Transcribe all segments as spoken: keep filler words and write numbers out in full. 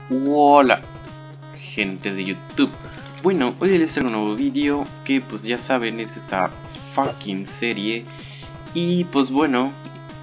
Hola, gente de YouTube. Bueno, hoy les traigo un nuevo vídeo que pues ya saben es esta fucking serie. Y pues bueno,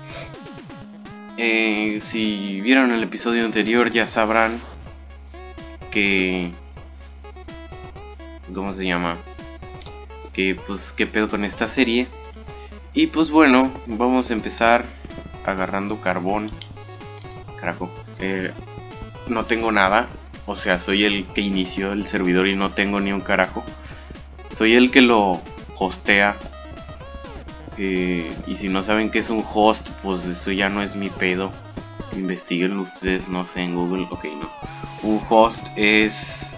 eh, si vieron el episodio anterior ya sabrán que... ¿Cómo se llama? Que pues qué pedo con esta serie. Y pues bueno, vamos a empezar agarrando carbón. Carajo, eh, no tengo nada. O sea, soy el que inició el servidor y no tengo ni un carajo. Soy el que lo hostea. Eh, y si no saben qué es un host, pues eso ya no es mi pedo. Investiguen ustedes, no sé, en Google. Ok, no. Un host es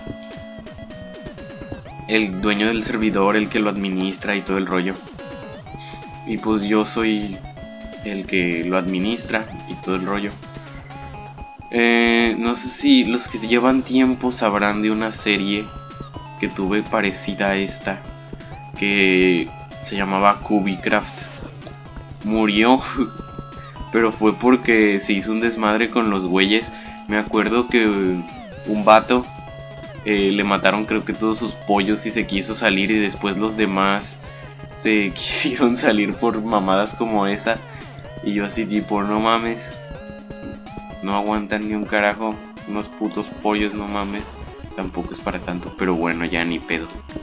el dueño del servidor, el que lo administra y todo el rollo. Y pues yo soy el que lo administra y todo el rollo. Eh, no sé si los que llevan tiempo sabrán de una serie que tuve parecida a esta, que se llamaba Cubicraft. Murió, pero fue porque se hizo un desmadre con los güeyes. Me acuerdo que un vato eh, le mataron creo que todos sus pollos y se quiso salir, y después los demás se quisieron salir por mamadas como esa. Y yo así tipo, no mames, no aguantan ni un carajo, unos putos pollos, no mames. Tampoco es para tanto, pero bueno, ya ni pedo.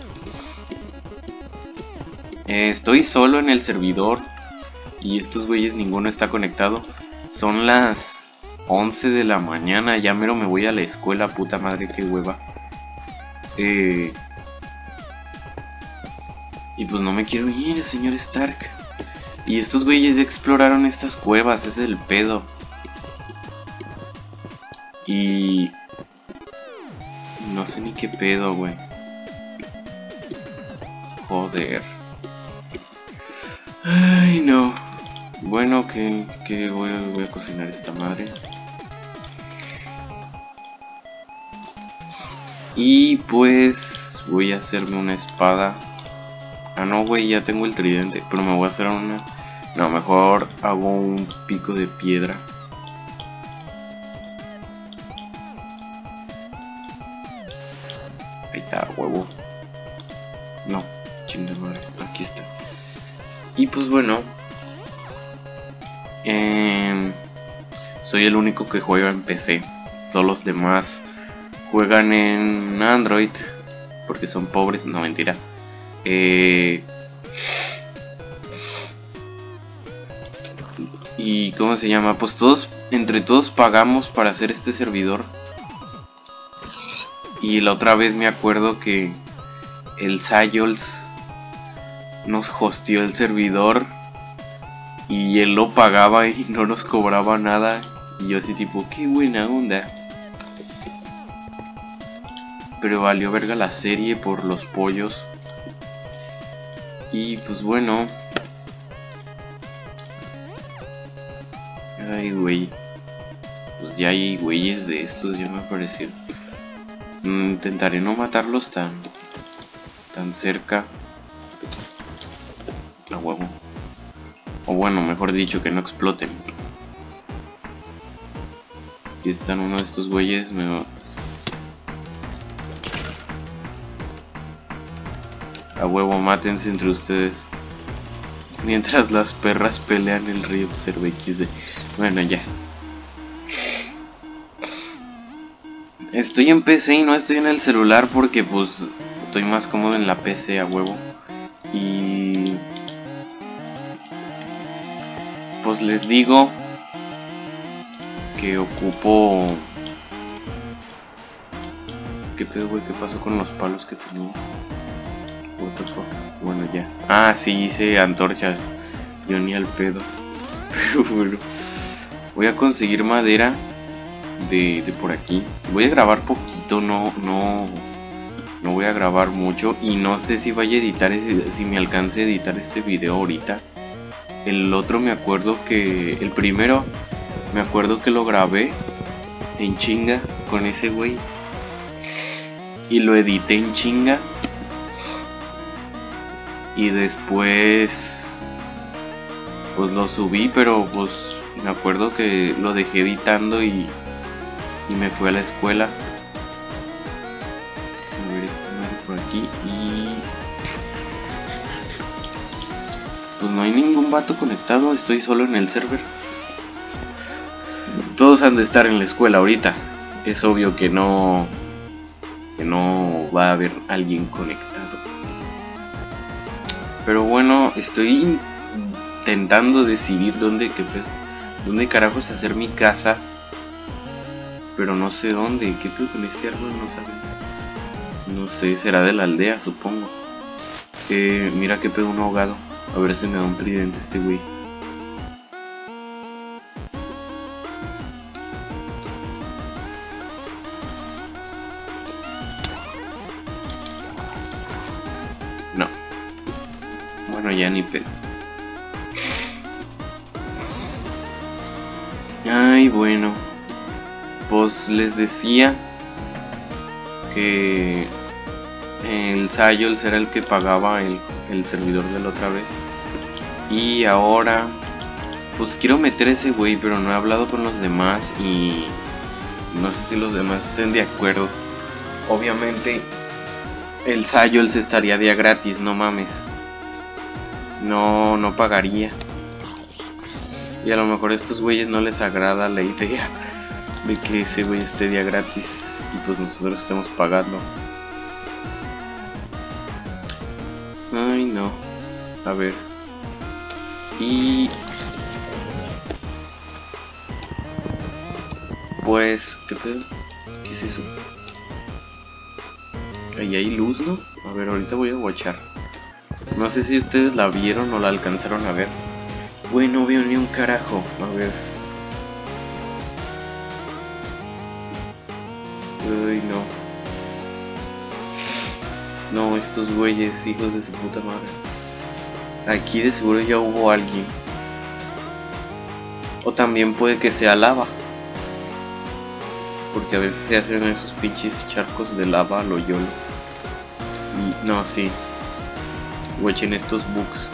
Eh, estoy solo en el servidor y estos güeyes ninguno está conectado. Son las once de la mañana, ya mero me voy a la escuela, puta madre, qué hueva. Eh, y pues no me quiero ir, señor Stark. Y estos güeyes ya exploraron estas cuevas, ese es el pedo. Y... no sé ni qué pedo, güey. Joder. Ay, no. Bueno, que, que voy, voy a cocinar esta madre. Y pues voy a hacerme una espada. Ah, no, güey, ya tengo el tridente. Pero me voy a hacer una... No, mejor hago un pico de piedra. Ahí está, huevo. No, chingada madre, aquí está. Y pues bueno, eh, soy el único que juega en P C. Todos los demás juegan en Android porque son pobres, no, mentira. Eh, y ¿cómo se llama? Pues todos, entre todos pagamos para hacer este servidor. Y la otra vez me acuerdo que el Sayols nos hosteó el servidor y él lo pagaba y no nos cobraba nada. Y yo así tipo, qué buena onda. Pero valió verga la serie por los pollos. Y pues bueno. Ay, güey. Pues ya hay güeyes de estos, ya me pareció. Intentaré no matarlos tan tan cerca. A huevo. O bueno, mejor dicho, que no exploten. Aquí están uno de estos güeyes. Me va... A huevo, mátense entre ustedes. Mientras las perras pelean el río Observe equis de. Bueno, ya. Estoy en P C y no estoy en el celular porque pues estoy más cómodo en la P C, a huevo. Y pues les digo que ocupo... ¿Qué pedo, güey? ¿Qué pasó con los palos que tenía? What the fuck? Bueno, ya. Ah, sí, hice antorchas. Yo ni al pedo. Pero bueno, voy a conseguir madera de, de por aquí. Voy a grabar poquito, no, no, no voy a grabar mucho. Y no sé si vaya a editar ese, si me alcance a editar este video ahorita. El otro me acuerdo que, el primero, me acuerdo que lo grabé en chinga con ese güey. Y lo edité en chinga. Y después pues lo subí, pero pues me acuerdo que lo dejé editando y y me fui a la escuela. A ver esta madre por aquí y... pues no hay ningún vato conectado, estoy solo en el server. Todos han de estar en la escuela ahorita. Es obvio que no... que no va a haber alguien conectado. Pero bueno, estoy intentando decidir dónde, qué pedo, dónde carajos hacer mi casa. Pero no sé dónde, qué pedo con este árbol, no sabe. No sé, será de la aldea, supongo. Eh, mira qué pedo, un ahogado. A ver si me da un tridente este güey. No. Bueno, ya ni pedo. Ay, bueno. Pues les decía que el Sayol era el que pagaba el, el servidor de la otra vez. Y ahora pues quiero meter a ese güey, pero no he hablado con los demás y no sé si los demás estén de acuerdo. Obviamente el Sayol se estaría día gratis, no mames. No, no pagaría. Y a lo mejor a estos güeyes no les agrada la idea de que ese güey esté día gratis y pues nosotros estemos pagando. Ay no. A ver. Y... pues... ¿qué pedo? ¿Qué es eso? Ahí hay luz, ¿no? A ver, ahorita voy a watchar. No sé si ustedes la vieron o la alcanzaron a ver. Güey, no veo ni un carajo. A ver. Uy, no. No, estos güeyes, hijos de su puta madre. Aquí de seguro ya hubo alguien. O también puede que sea lava. Porque a veces se hacen esos pinches charcos de lava a lo yolo. Y no, sí. Watchen estos bugs.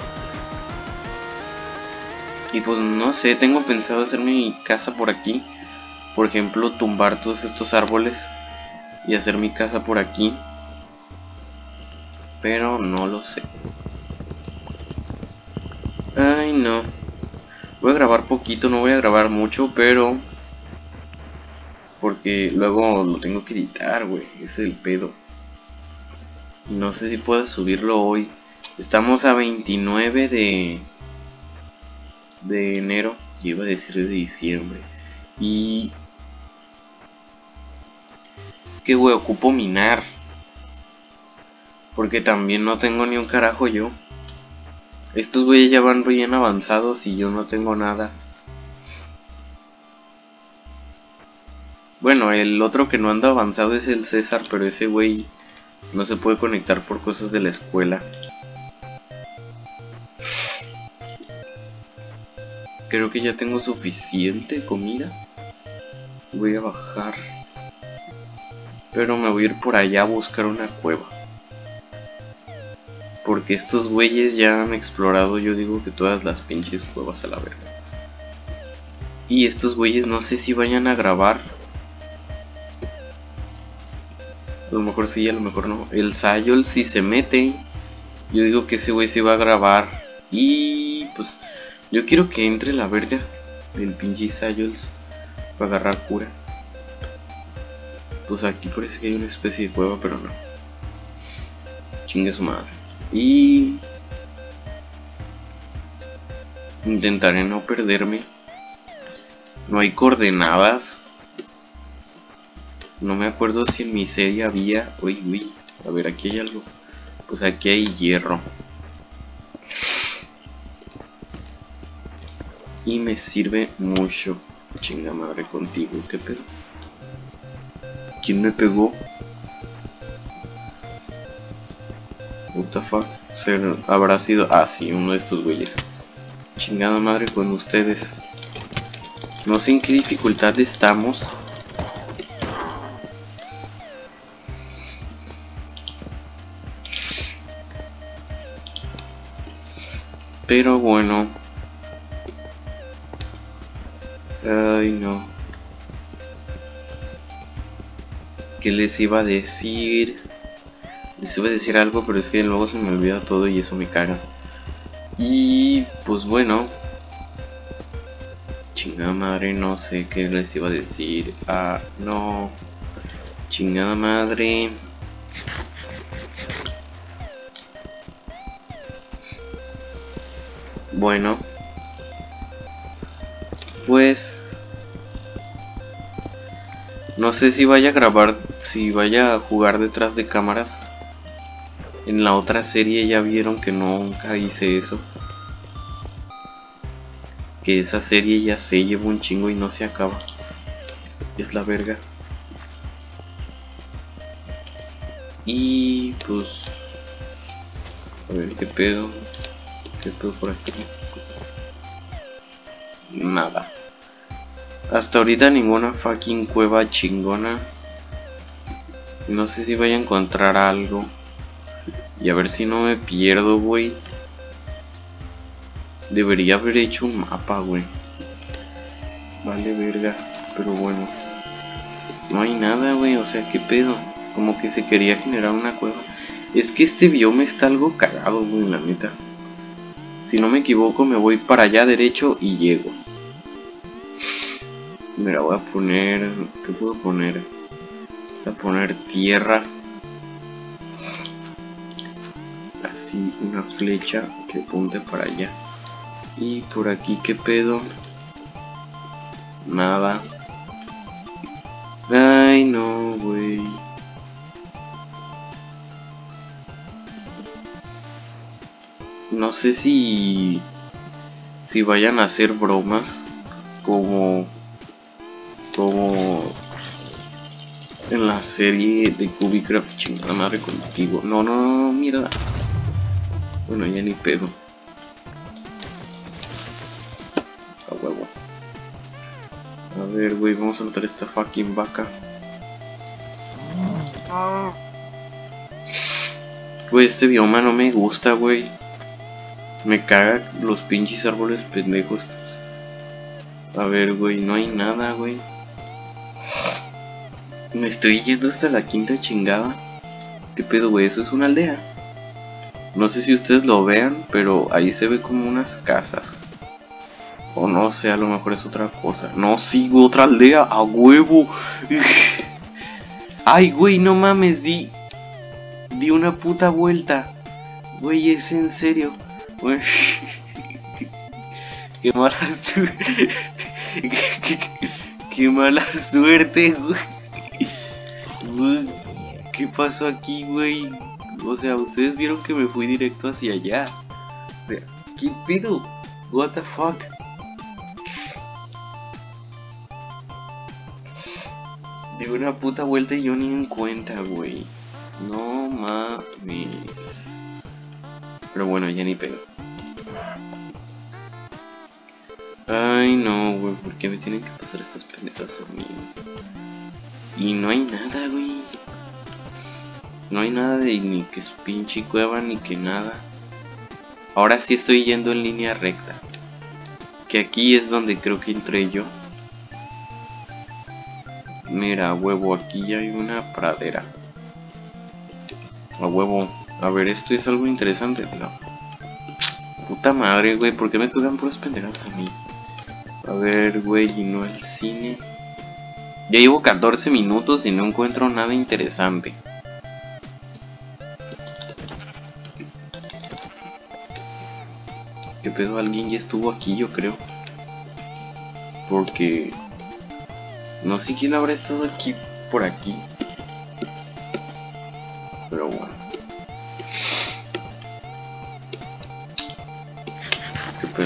Y pues no sé, tengo pensado hacer mi casa por aquí. Por ejemplo, tumbar todos estos árboles y hacer mi casa por aquí. Pero no lo sé. Ay no. Voy a grabar poquito, no voy a grabar mucho, pero... porque luego lo tengo que editar, güey. Ese es el pedo. Y no sé si puedo subirlo hoy. Estamos a veintinueve de... de enero. Iba a decir de diciembre. Y... que güey, ocupo minar. Porque también no tengo ni un carajo yo. Estos güeyes ya van bien avanzados y yo no tengo nada. Bueno, el otro que no anda avanzado es el César, pero ese güey no se puede conectar por cosas de la escuela. Creo que ya tengo suficiente comida. Voy a bajar. Pero me voy a ir por allá a buscar una cueva. Porque estos güeyes ya han explorado, yo digo que todas las pinches cuevas a la verga. Y estos güeyes no sé si vayan a grabar. A lo mejor sí, a lo mejor no. El Sayol si se mete, yo digo que ese güey se va a grabar. Y pues yo quiero que entre la verga del pinche Sayol para agarrar cura. Pues aquí parece que hay una especie de cueva, pero no. Chingue su madre. Y intentaré no perderme. No hay coordenadas. No me acuerdo si en mi serie había... Uy, uy. A ver, aquí hay algo. Pues aquí hay hierro. Y me sirve mucho. Chinga madre contigo, ¿qué pedo? ¿Quién me pegó? What the fuck? ¿Ser, habrá sido? Ah, sí, uno de estos güeyes. Chingada madre con ustedes. No sé en qué dificultad estamos. Pero bueno. Ay no. ¿Qué les iba a decir? Les iba a decir algo, pero es que luego se me olvida todo y eso me caga. Y pues bueno, chingada madre, no sé qué les iba a decir. Ah, no, chingada madre. Bueno, pues no sé si vaya a grabar, si vaya a jugar detrás de cámaras. En la otra serie ya vieron que nunca hice eso. Que esa serie ya se lleva un chingo y no se acaba. Es la verga. Y pues a ver qué pedo. ¿Qué pedo por aquí? Nada. Hasta ahorita ninguna fucking cueva chingona. No sé si vaya a encontrar algo. Y a ver si no me pierdo, güey. Debería haber hecho un mapa, güey. Vale verga. Pero bueno. No hay nada, güey. O sea, ¿qué pedo? Como que se quería generar una cueva. Es que este bioma está algo cagado, güey, la neta. Si no me equivoco, me voy para allá derecho y llego. Mira, voy a poner... ¿Qué puedo poner? Voy a poner tierra. Así, una flecha que apunte para allá. Y por aquí, ¿qué pedo? Nada. Ay, no, güey. No sé si... Si vayan a hacer bromas. Como... Como... En la serie de Cubicraft, chingada madre contigo. No, no, no, mira. Bueno, ya ni pedo. A huevo. A ver, güey, vamos a matar esta fucking vaca. Güey, este bioma no me gusta, güey. Me caga los pinches árboles pendejos. A ver, güey, no hay nada, güey. Me estoy yendo hasta la quinta chingada. ¿Qué pedo, güey? Eso es una aldea. No sé si ustedes lo vean, pero ahí se ve como unas casas. O no sé, a lo mejor es otra cosa. No, sigo otra aldea, a huevo. Ay, güey, no mames, di... Di una puta vuelta. Güey, es en serio. Güey. Qué mala suerte. Qué, qué, qué mala suerte, güey. ¿Qué pasó aquí, güey? O sea, ustedes vieron que me fui directo hacia allá. O sea, ¿qué pedo? What the fuck? Di una puta vuelta y yo ni en cuenta, güey. No mames. Pero bueno, ya ni pedo. Ay, no, güey. ¿Por qué me tienen que pasar estas pendejas a mí? Y no hay nada, güey. No hay nada de ni que su pinche cueva ni que nada. Ahora sí estoy yendo en línea recta. Que aquí es donde creo que entré yo. Mira, huevo, aquí ya hay una pradera. A huevo. A ver, esto es algo interesante. No. Puta madre, güey. ¿Por qué me tocan puras pendejas a mí? A ver, güey, y no el cine. Ya llevo catorce minutos y no encuentro nada interesante. ¿Qué pedo? Alguien ya estuvo aquí, yo creo. Porque... No sé quién habrá estado aquí, por aquí. Pero bueno. ¿Qué pedo?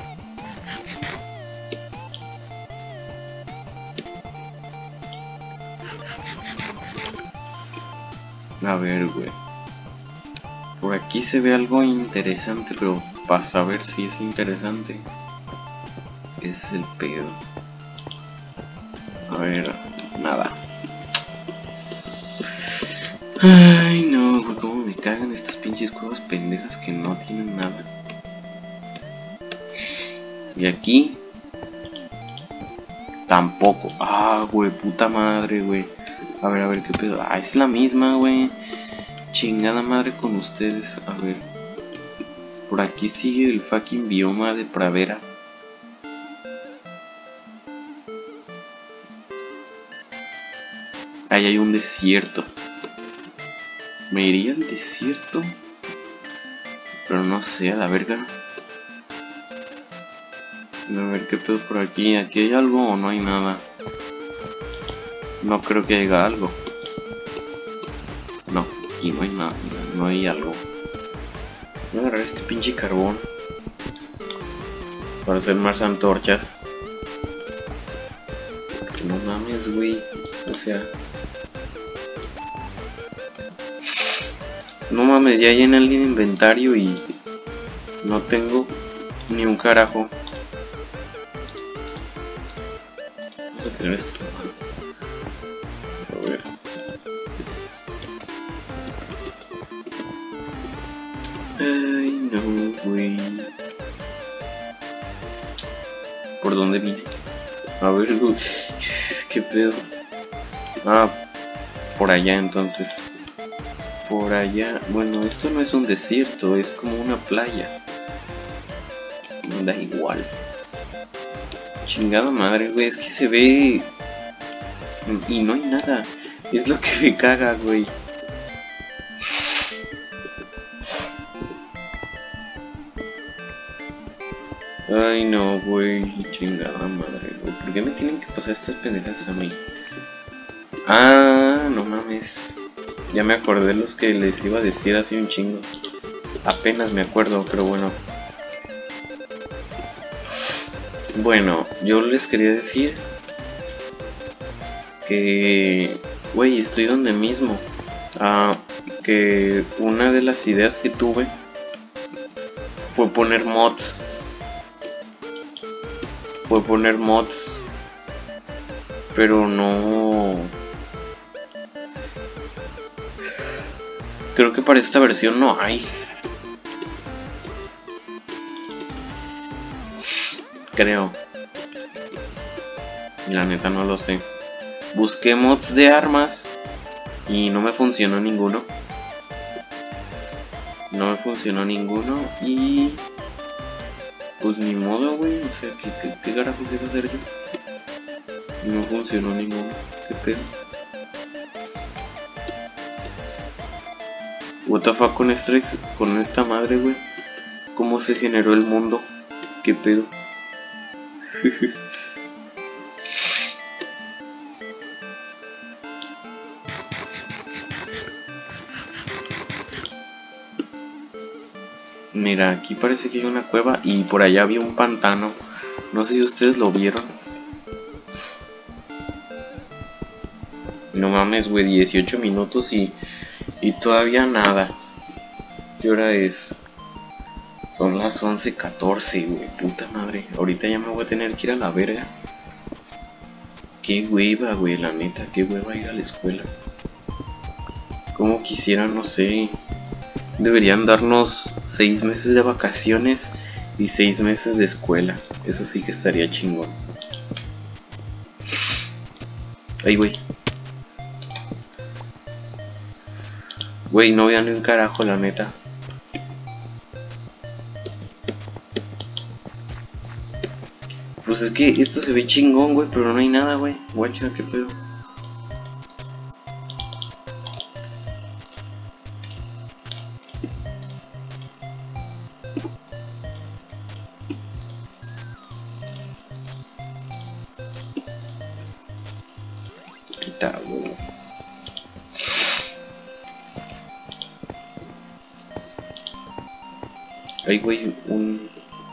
A ver, güey. Por aquí se ve algo interesante, pero para saber si es interesante es el pedo. A ver, nada. Ay, no, güey, cómo me cagan estas pinches cuevas pendejas que no tienen nada. Y aquí tampoco. Ah, güey, puta madre, güey. A ver, a ver, qué pedo. Ah, es la misma, güey. Chingada madre con ustedes. A ver. Por aquí sigue el fucking bioma de pradera. Ahí hay un desierto. Me iría al desierto. Pero no sé, a la verga. A ver qué pedo por aquí. ¿Aquí hay algo o no hay nada? No creo que haya algo. No, y no hay nada. No hay algo. Voy a agarrar este pinche carbón para hacer más antorchas. Que no mames, güey. O sea... No mames, ya llené el inventario y... no tengo ni un carajo. Vamos a tener esto. A ver. Ay, no, güey. ¿Por dónde vine? A ver, güey. ¿Qué pedo? Ah, por allá entonces. Por allá. Bueno, esto no es un desierto, es como una playa. Da igual. Chingada madre, güey. Es que se ve... y no hay nada. Es lo que me caga, güey. Ay, no, güey. Chingada madre, güey. ¿Por qué me tienen que pasar estas pendejas a mí? Ah, no mames. Ya me acordé de los que les iba a decir así un chingo. Apenas me acuerdo, pero bueno. Bueno, yo les quería decir que... güey, estoy donde mismo. Ah, que una de las ideas que tuve fue poner mods. Fue poner mods. Pero no... creo que para esta versión no hay. Creo. La neta no lo sé. Busqué mods de armas y no me funcionó ninguno. No me funcionó ninguno y... pues ni modo, güey. O sea, ¿qué, qué, qué carajos iba a hacer yo? No funcionó ninguno. ¿Qué pedo? What the fuck con, este, con esta madre, güey. ¿Cómo se generó el mundo? ¿Qué pedo? Mira, aquí parece que hay una cueva y por allá había un pantano. No sé si ustedes lo vieron. No mames, güey, dieciocho minutos y, y todavía nada. ¿Qué hora es? Son las once catorce, güey, puta madre. Ahorita ya me voy a tener que ir a la verga. Qué hueva, güey, la neta, qué hueva ir a la escuela. Como quisiera, no sé. Deberían darnos seis meses de vacaciones y seis meses de escuela. Eso sí que estaría chingón. Ay, güey. Güey, no vean ni un carajo, la neta. Pues es que esto se ve chingón, güey, pero no hay nada, güey. Guacha, qué pedo. Quita, güey. Ay, güey, un...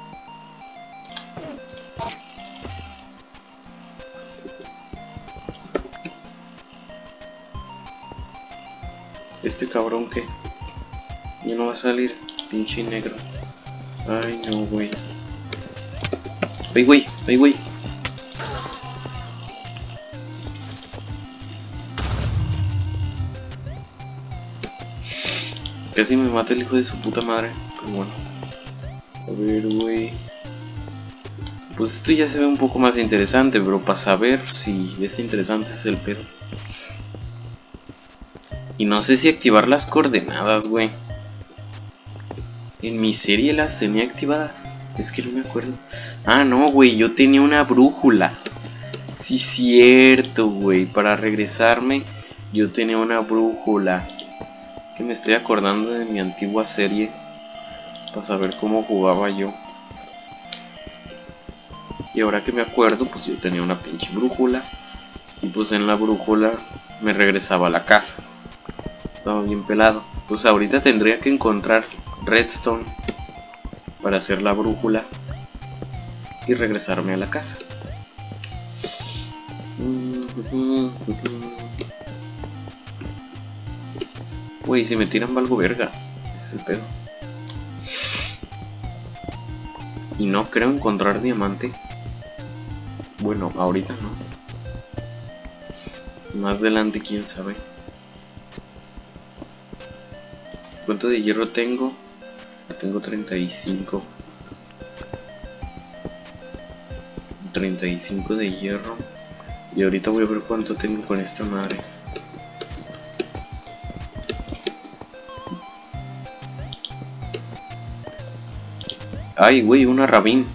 este cabrón que ya no va a salir, pinche negro. Ay, no, güey. Ay, güey, ay, güey. Casi me mata el hijo de su puta madre. Pero bueno. A ver, güey. Pues esto ya se ve un poco más interesante, pero para saber si es interesante es el pedo. Y no sé si activar las coordenadas, güey. En mi serie las tenía activadas. Es que no me acuerdo. Ah, no, güey, yo tenía una brújula. Sí, cierto, güey. Para regresarme, yo tenía una brújula. Que me estoy acordando de mi antigua serie. Para saber cómo jugaba yo. Y ahora que me acuerdo, pues yo tenía una pinche brújula. Y pues en la brújula me regresaba a la casa. Estaba bien pelado. Pues ahorita tendría que encontrar redstone para hacer la brújula y regresarme a la casa. Uy, si me tiran valgo verga. Ese es el pedo. Y no creo encontrar diamante. Bueno, ahorita no. Más adelante quién sabe. ¿Cuánto de hierro tengo? Tengo treinta y cinco. treinta y cinco de hierro. Y ahorita voy a ver cuánto tengo con esta madre. Ay, güey, una rabín.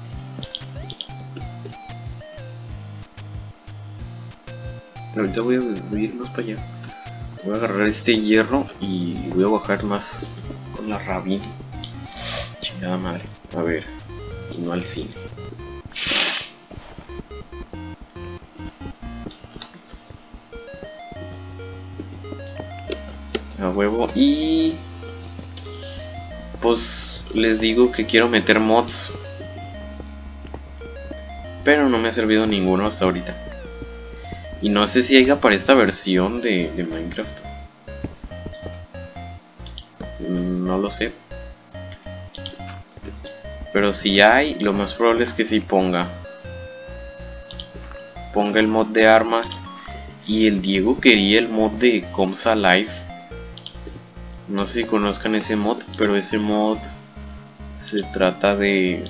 Ahorita voy a, voy a ir más para allá. Voy a agarrar este hierro y voy a bajar más con la rabín. Chingada madre. A ver. Y no al cine. A huevo. Y pues les digo que quiero meter mods, pero no me ha servido ninguno hasta ahorita. Y no sé si haya para esta versión de, de Minecraft. No lo sé. Pero si hay, lo más probable es que sí ponga. Ponga el mod de armas. Y el Diego quería el mod de Coms Alive. No sé si conozcan ese mod, pero ese mod se trata de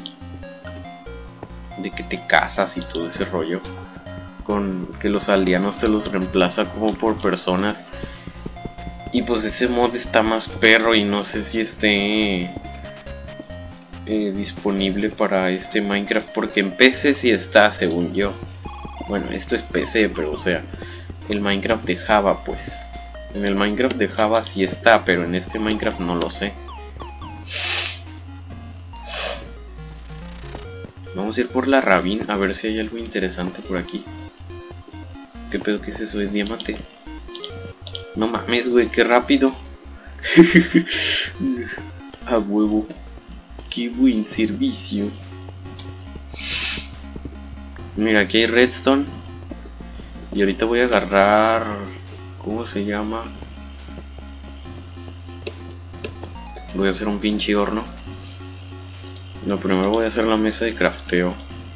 de que te casas y todo ese rollo, con que los aldeanos te los reemplaza como por personas. Y pues ese mod está más perro y no sé si esté eh, disponible para este Minecraft, porque en P C sí está, según yo. Bueno, esto es P C, pero o sea, el Minecraft de Java, pues en el Minecraft de Java sí está, pero en este Minecraft no lo sé. Vamos a ir por la rabín a ver si hay algo interesante por aquí. ¿Qué pedo que es eso? ¿Es diamante? No mames, güey, qué rápido. A huevo. Qué buen servicio. Mira, aquí hay redstone. Y ahorita voy a agarrar... ¿Cómo se llama? Voy a hacer un pinche horno. Lo primero voy a hacer la mesa de crafteo.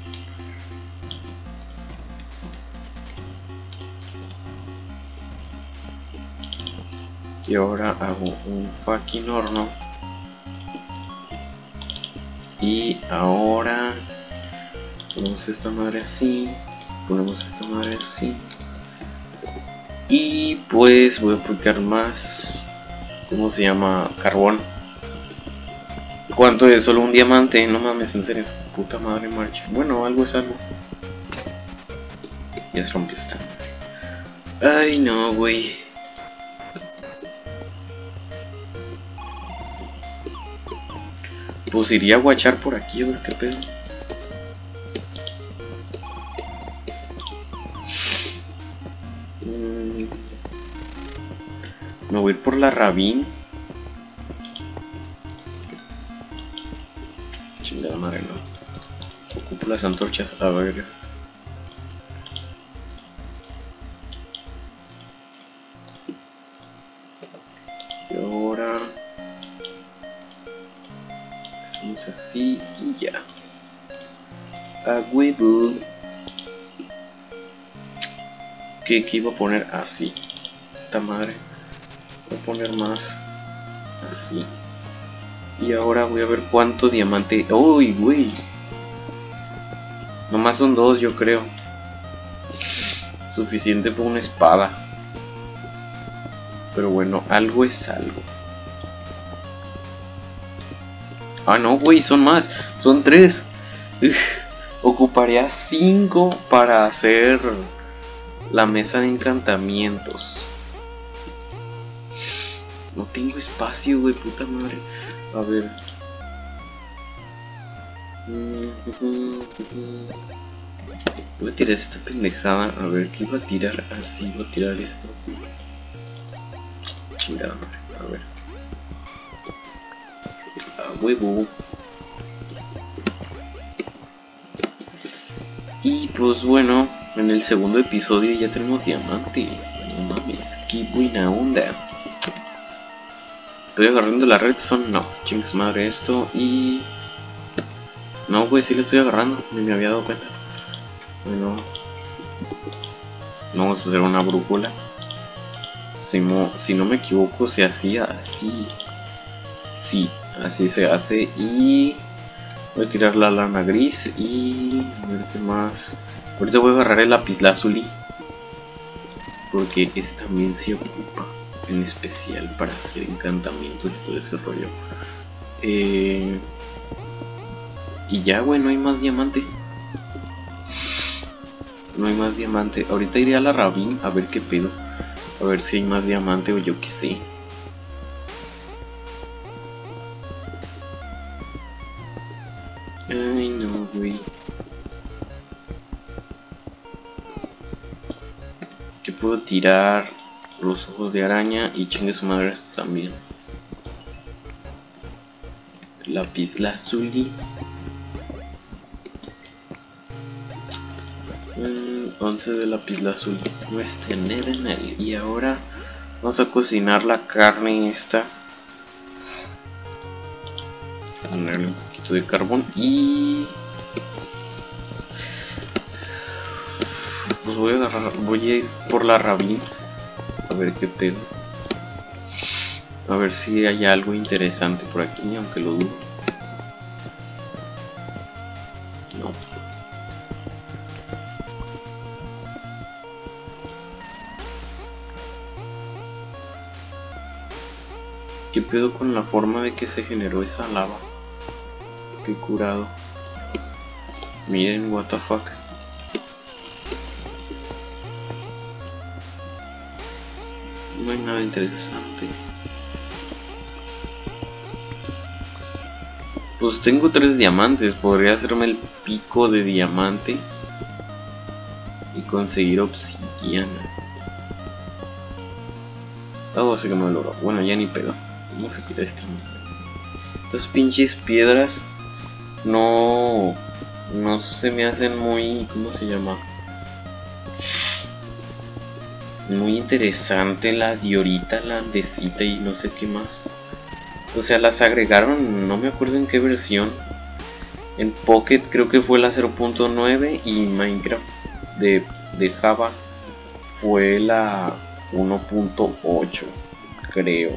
Y ahora hago un fucking horno. Y ahora ponemos esta madre así. Ponemos esta madre así. Y pues voy a aplicar más. ¿Cómo se llama? Carbón. ¿Cuánto es? Solo un diamante. No mames, en serio. Puta madre, marcha. Bueno, algo es algo. Ya se rompió esta madre. Ay, no, güey. Pues iría a guachar por aquí a ver qué pedo. Mm. Me voy a ir por la rabín. Chingada madre, no. Ocupo las antorchas. A ver. Y ahora hacemos así y ya. A huevo. ¿Qué, qué iba a poner? Así. Esta madre. Voy a poner más. Así. Y ahora voy a ver cuánto diamante. ¡Uy, güey! Nomás son dos, yo creo. Suficiente para una espada. Pero bueno, algo es algo. Ah, no, güey, son más. Son tres. Uf, ocuparía cinco para hacer la mesa de encantamientos. No tengo espacio, güey, puta madre. A ver. Voy a tirar esta pendejada. A ver, ¿qué iba a tirar? Así, voy a tirar esto. Chingada madre, a ver. A huevo. Y pues bueno, en el segundo episodio ya tenemos diamante. No mames, qué buena onda. Estoy agarrando la redstone, no, chingues madre esto y... No, güey, sí le estoy agarrando, ni me había dado cuenta. Bueno, vamos a hacer una brújula. Si, mo... si no me equivoco, se hacía así. Sí, así se hace y... Voy a tirar la lana gris y... A ver qué más... Ahorita voy a agarrar el lapislázuli, porque ese también se ocupa en especial para hacer encantamientos y todo ese rollo. Eh... Y ya, güey, no hay más diamante. No hay más diamante. Ahorita iré a la Ravine a ver qué pedo. A ver si hay más diamante o yo qué sé. Ay, no, güey. Que puedo tirar los ojos de araña y chingue su madre esto también. Lapislázuli. once de lapislázuli. No es tener en él. Y ahora vamos a cocinar la carne esta. Ponerle un poquito de carbón y... Pues voy a agarrar, voy a ir por la Ravine a ver qué pedo. A ver si hay algo interesante por aquí, aunque lo dudo. No. ¿Qué pedo con la forma de que se generó esa lava? Qué curado. Miren, what the fuck. No hay nada interesante. Pues tengo tres diamantes. Podría hacerme el pico de diamante y conseguir obsidiana. Oh, sé que me lo logró. Bueno, ya ni pedo. Vamos a tirar esta. Estas pinches piedras no, no se me hacen muy... ¿Cómo se llama? Muy interesante la diorita, la andesita y no sé qué más. O sea, las agregaron, no me acuerdo en qué versión. En Pocket creo que fue la cero punto nueve y Minecraft de, de Java fue la uno punto ocho, creo.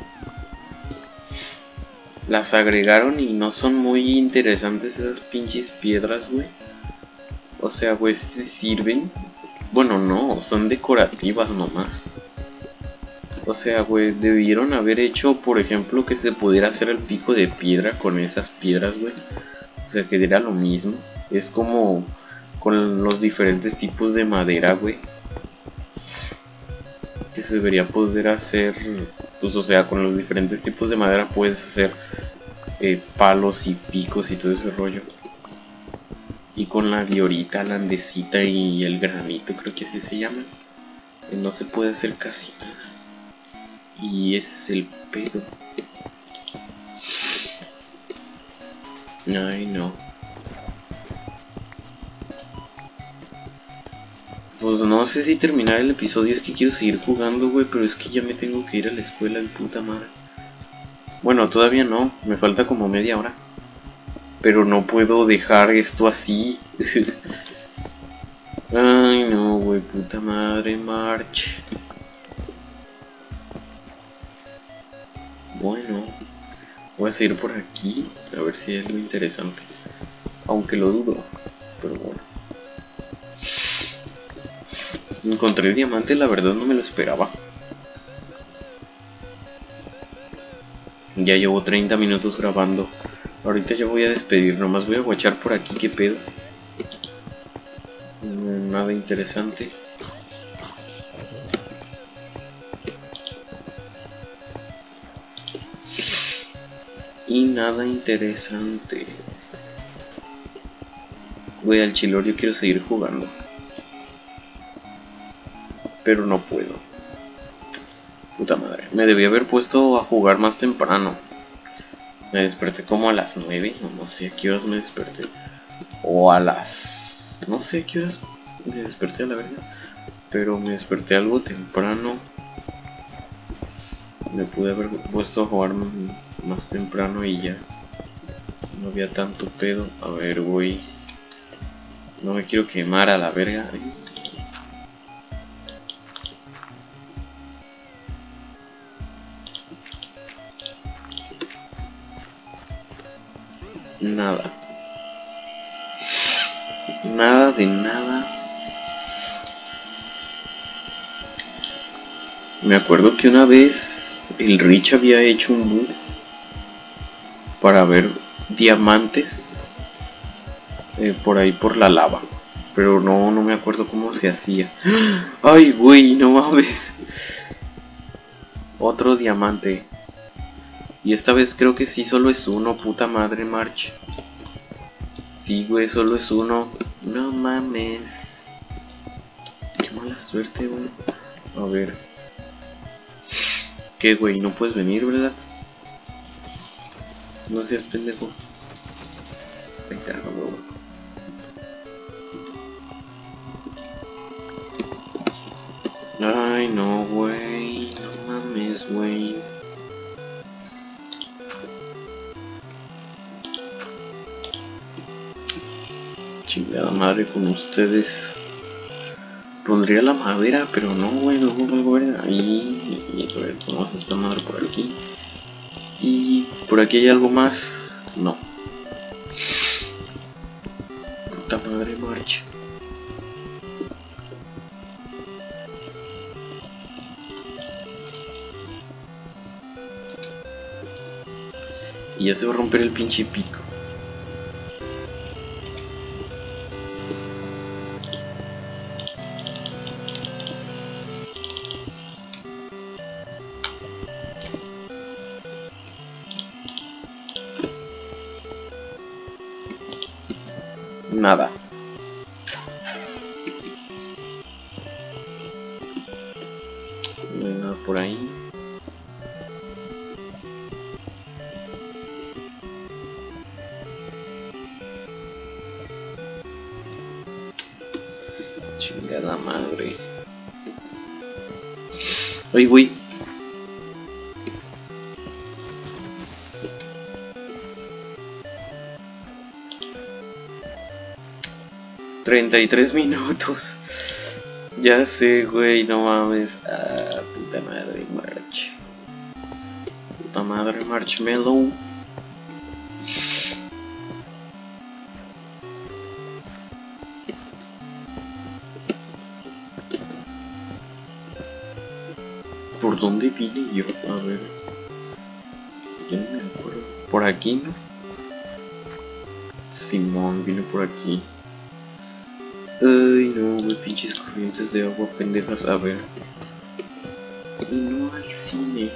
Las agregaron y no son muy interesantes esas pinches piedras, güey. O sea, güey, si sirven. Bueno, no, son decorativas nomás. O sea, güey, debieron haber hecho, por ejemplo, que se pudiera hacer el pico de piedra con esas piedras, güey. O sea, que era lo mismo. Es como con los diferentes tipos de madera, güey. Que se debería poder hacer, pues, o sea, con los diferentes tipos de madera puedes hacer eh, palos y picos y todo ese rollo. Y con la diorita, la andesita y el granito, creo que así se llaman, eh, no se puede hacer casi nada. Y ese es el pedo. Ay, no. Pues no sé si terminar el episodio, es que quiero seguir jugando, güey, pero es que ya me tengo que ir a la escuela, el puta madre. Bueno, todavía no, me falta como media hora. Pero no puedo dejar esto así. Ay, no, güey, puta madre, March. Bueno, voy a seguir por aquí, a ver si hay algo interesante. Aunque lo dudo, pero bueno. Encontré el diamante, la verdad no me lo esperaba. Ya llevo treinta minutos grabando. Ahorita ya voy a despedir, nomás voy a guachar por aquí qué pedo. Nada interesante. Y nada interesante. Güey, al chilorio quiero seguir jugando. Pero no puedo. Puta madre. Me debí haber puesto a jugar más temprano. Me desperté como a las nueve. O no sé a qué horas me desperté. O a las... no sé a qué horas me desperté a la verdad. Pero me desperté algo temprano. Me pude haber puesto a jugar más temprano y ya. No había tanto pedo. A ver, güey. No me quiero quemar a la verga. Nada. Nada de nada. Me acuerdo que una vez el Rich había hecho un bug para ver diamantes eh, por ahí por la lava. Pero no, no me acuerdo cómo se hacía. Ay, güey, no mames. Otro diamante. Y esta vez creo que sí solo es uno, puta madre, March. Sí, güey, solo es uno. No mames. Qué mala suerte, güey. A ver. ¿Qué, güey? No puedes venir, ¿verdad? No seas pendejo. Ahí está, güey. Ay, no, güey. No mames, güey. Chingada madre con ustedes. Pondría la madera, pero no, güey. Luego voy a ver ahí. Y a ver, ponemos esta madre por aquí. Y por aquí hay algo más. No. Puta madre, March. Y ya se va a romper el pinche pico. Nada. No hay nada por ahí. Chingada madre. Ay, güey. treinta y tres minutos. Ya sé, güey, no mames. Ah, puta madre, March. Puta madre, Marshmallow. ¿Por dónde vine yo? A ver. Ya no me acuerdo. ¿Por aquí, no? Simón, vine por aquí. Ay, no, güey, pinches corrientes de agua pendejas. A ver. Y no al cine.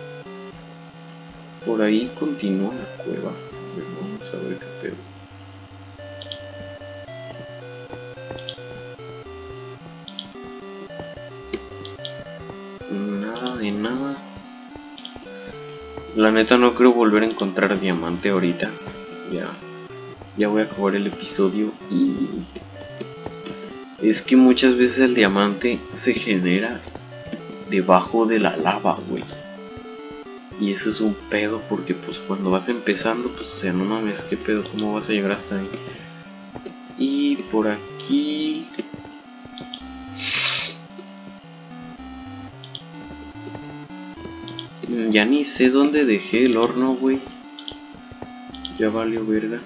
Por ahí continúa la cueva. A ver, vamos a ver qué pedo. Nada de nada. La neta no creo volver a encontrar diamante ahorita. Ya. Ya voy a acabar el episodio y... es que muchas veces el diamante se genera debajo de la lava, güey. Y eso es un pedo porque pues cuando vas empezando, pues o sea, no mames, qué pedo, cómo vas a llegar hasta ahí. Y por aquí... ya ni sé dónde dejé el horno, güey. Ya valió verga.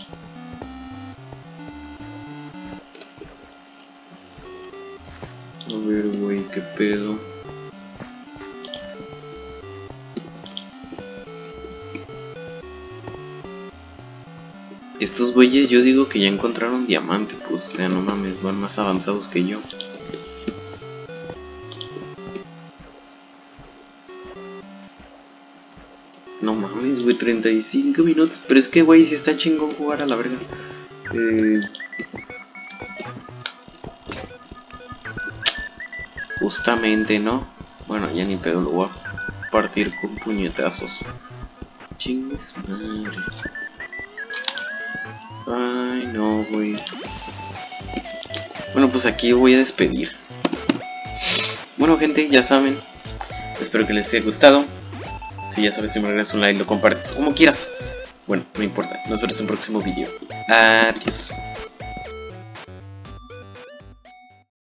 A ver, güey, qué pedo. Estos güeyes yo digo que ya encontraron diamante, pues, o sea, no mames, van más avanzados que yo. No mames, güey, treinta y cinco minutos, pero es que, güey, si está chingón jugar a la verga. Eh... Justamente, ¿no? Bueno, ya ni pedo, lo voy a partir con puñetazos. Chingues madre. Ay, no, güey. Bueno, pues aquí voy a despedir. Bueno, gente, ya saben. Espero que les haya gustado. Si ya sabes, si me regalas un like, lo compartes como quieras. Bueno, no importa. Nos vemos en un próximo video. Adiós.